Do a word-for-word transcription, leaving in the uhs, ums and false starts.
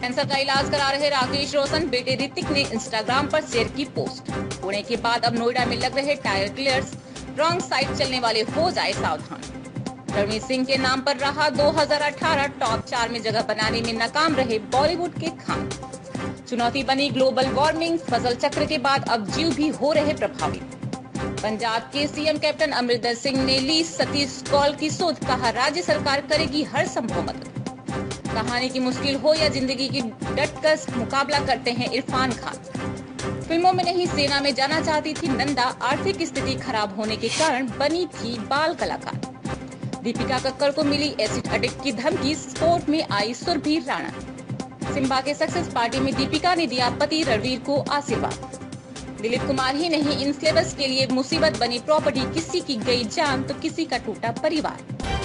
Cancer का इलाज करा रहे राकेश रोशन बेटे ऋतिक ने इंस्टाग्राम पर शेयर की पोस्ट। पुणे के बाद अब नोएडा में लग रहे टायर क्लियर्स, रॉन्ग साइड चलने वाले हो जाए सावधान। रणवीर सिंह के नाम पर रहा दो हज़ार अठारह, टॉप चार में जगह बनाने में नाकाम रहे बॉलीवुड के खान। चुनौती बनी ग्लोबल वार्मिंग, फसल चक्र के बाद अब जीव भी हो रहे प्रभावित। पंजाब के सीएम कैप्टन अमरिंदर सिंह ने ली सतीश कौल की सोच, कहा राज्य सरकार करेगी हर संभव मदद। कहानी की मुश्किल हो या जिंदगी की, डटकर मुकाबला करते हैं इरफान खान। फिल्मों में नहीं सेना में जाना चाहती थी नंदा, आर्थिक स्थिति खराब होने के कारण बनी थी बाल कलाकार। दीपिका कक्कड़ को मिली एसिड अटैक की धमकी, स्पोर्ट में आई सुरभि राणा। सिम्बा के सक्सेस पार्टी में दीपिका ने दिया पति रणवीर को आशीर्वाद। दिलीप कुमार ही नहीं, इन सिलेबस के लिए मुसीबत बनी प्रॉपर्टी, किसी की गई जान तो किसी का टूटा परिवार।